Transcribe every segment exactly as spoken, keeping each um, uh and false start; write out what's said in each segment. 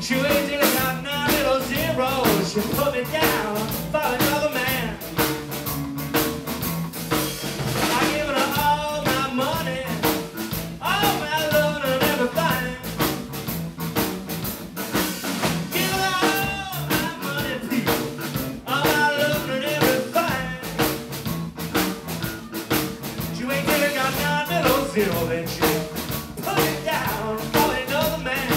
She waited till I got nine little zeros. She put me down for another man. I given her all my money, all my love and everything. Given her all my money, people, all my love and everything. She waited till I got nine little zeros, then she put me down for another man.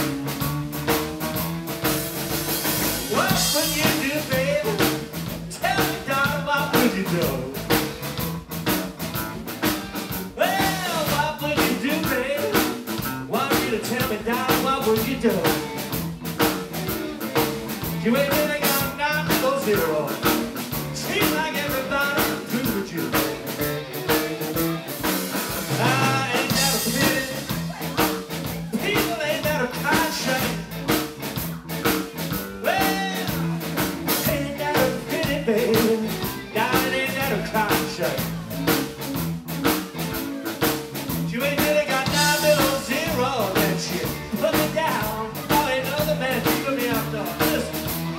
What would you do, baby? Tell me, darling, what would you do? Well, what would you do, baby? Want you to tell me, darling, what would you do? You ain't really got nine little zero. Seems like everybody agrees with you. Ah, ain't that a pity? People ain't that a kind shame. Baby, darling, ain't that a crime shame? She ain't really got nine little zeros, and she put me down for another man. She put me up there. Listen.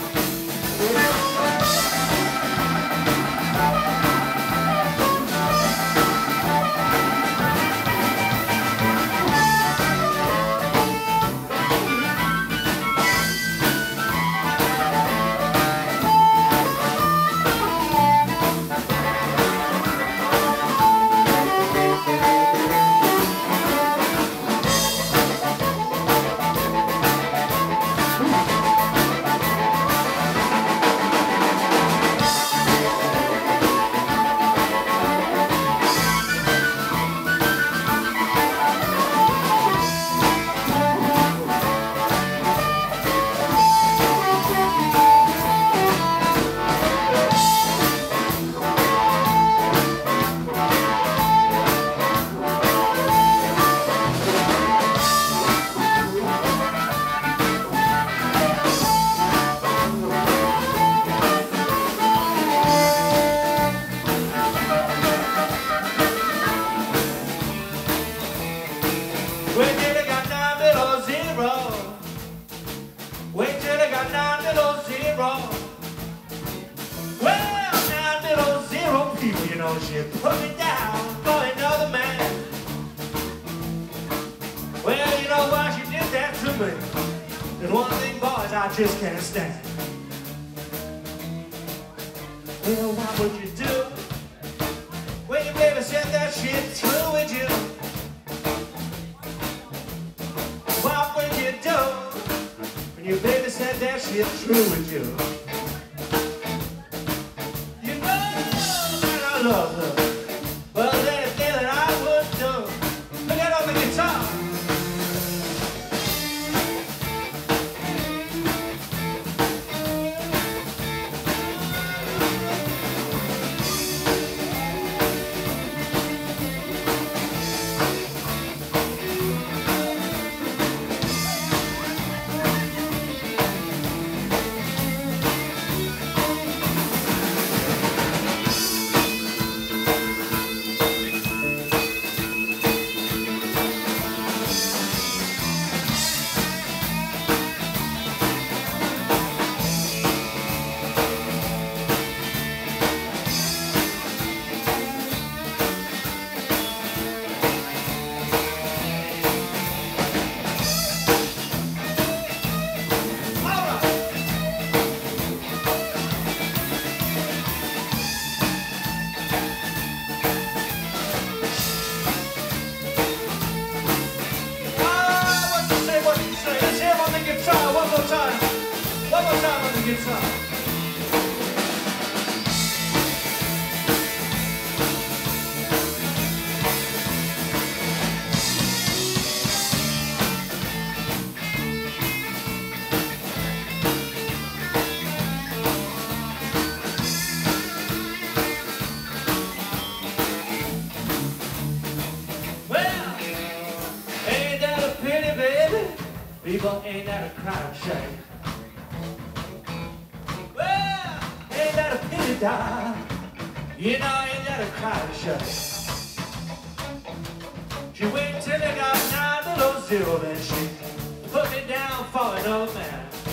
Wait till I got nine little zero. Wait till I got nine little zero. Well, nine little zero people, you know, she put me down for another man. Well, you know why she did that to me? There's one thing, boys, I just can't stand. Well, what would you do when your baby said that shit true with you? What would you do when your baby said that shit true with you? You know that I love her. Well, there's anything that I would do. Look at on the guitar. One more time on the guitar. Well, ain't that a pity, baby? People, ain't that a crime shame? Ain't that a pity, darling? You know, ain't that a crime shame? She waited till I got nine below zero, then she put me down for an old man.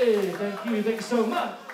Hey, thank you, thanks so much.